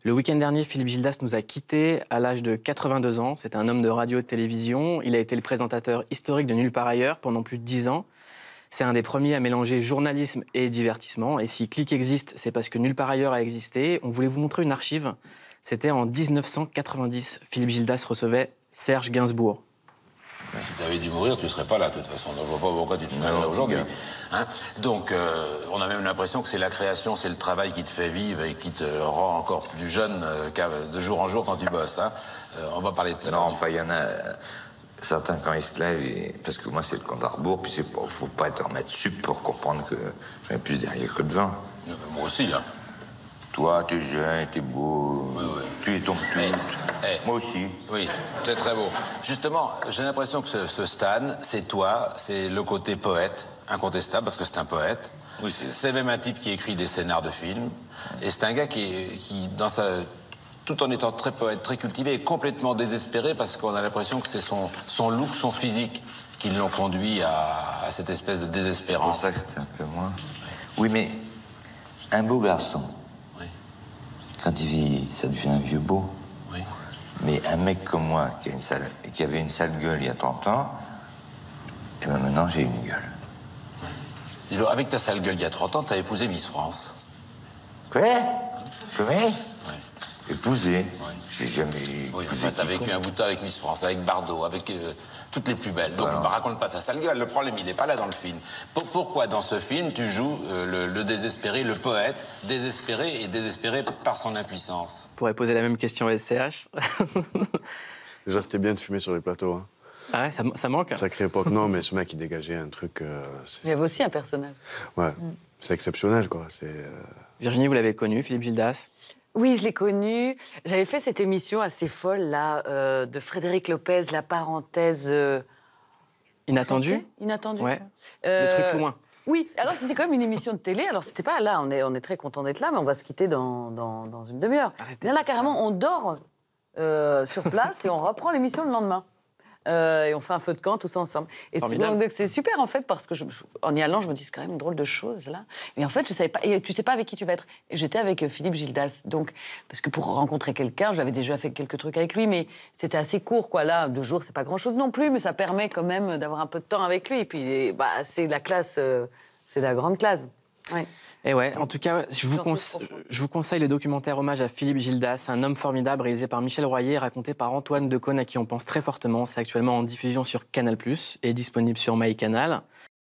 Le week-end dernier, Philippe Gildas nous a quittés à l'âge de 82 ans. C'est un homme de radio et de télévision. Il a été le présentateur historique de Nulle part ailleurs pendant plus de 10 ans. C'est un des premiers à mélanger journalisme et divertissement. Et si Click existe, c'est parce que Nulle part ailleurs a existé. On voulait vous montrer une archive. C'était en 1990. Philippe Gildas recevait Serge Gainsbourg. Si tu avais dû mourir, tu ne serais pas là, de toute façon. Donc, je ne vois pas pourquoi tu te souviens là aujourd'hui. Hein, donc, on a même l'impression que c'est la création, c'est le travail qui te fait vivre et qui te rend encore plus jeune de jour en jour quand tu bosses. Hein. On va parler de ça. Non, enfin, il y en a certains quand ils se lèvent, parce que moi, c'est le compte à rebours, puis il ne faut pas être en maths sup pour comprendre que j'en ai plus derrière que devant. Moi aussi, hein. Toi, t'es jeune, t'es beau, tu es ton tout. Moi aussi. Oui, c'est très beau. Justement, j'ai l'impression que ce Stan, c'est toi, c'est le côté poète, incontestable, parce que c'est un poète. Oui, c'est même un type qui écrit des scénars de films. Et c'est un gars qui tout en étant très poète, très cultivé, est complètement désespéré, parce qu'on a l'impression que c'est son look, son physique, qui l'ont conduit à cette espèce de désespérance. C'est pour ça que c'était un peu moins. Oui, mais un beau garçon. Quand il vieillit, ça devient un vieux beau. Oui. Mais un mec comme moi, qui avait une sale gueule il y a 30 ans, et bien maintenant j'ai une gueule. Dis donc, avec ta sale gueule il y a 30 ans, t'as épousé Miss France. Quoi? Comment? Oui. Épousé. Oui. J'ai jamais Oui, épousé. enfin, t'as vécu un bout de temps avec Miss France, avec Bardot, avec toutes les plus belles. Donc, Voilà. raconte pas ta sale gueule. Le problème, il n'est pas là dans le film. Pourquoi, dans ce film, tu joues le désespéré, le poète, désespéré et désespéré par son impuissance? On pourrait poser la même question à SCH. Déjà, c'était bien de fumer sur les plateaux. Hein. Ah ouais, ça manque. Sacrée époque, non, mais ce mec, il dégageait un truc... Il y avait aussi un personnage. Ouais, c'est exceptionnel, quoi. Virginie, vous l'avez connu, Philippe Gildas? Oui, je l'ai connu. J'avais fait cette émission assez folle, là, de Frédéric Lopez, La parenthèse... Inattendu? Inattendu. Ouais. Le truc loin. Oui, alors c'était quand même une émission de télé. Alors c'était pas là, on est très content d'être là, mais on va se quitter dans une demi-heure. Arrêtez Là, carrément, on dort sur place et on reprend l'émission le lendemain. Et on fait un feu de camp tous ensemble. Et donc c'est super en fait parce que en y allant, je me dis c'est quand même une drôle de chose là. Mais en fait, je savais pas. Et tu sais pas avec qui tu vas être. Et j'étais avec Philippe Gildas. Donc parce que pour rencontrer quelqu'un, j'avais déjà fait quelques trucs avec lui, mais c'était assez court quoi. Là, 2 jours, c'est pas grand chose non plus, mais ça permet quand même d'avoir un peu de temps avec lui. Et puis c'est la classe, c'est la grande classe. Ouais. Et ouais, en tout cas, je vous conseille le documentaire Hommage à Philippe Gildas, un homme formidable réalisé par Michel Royer, raconté par Antoine Decaune, à qui on pense très fortement. C'est actuellement en diffusion sur Canal+, et disponible sur MyCanal.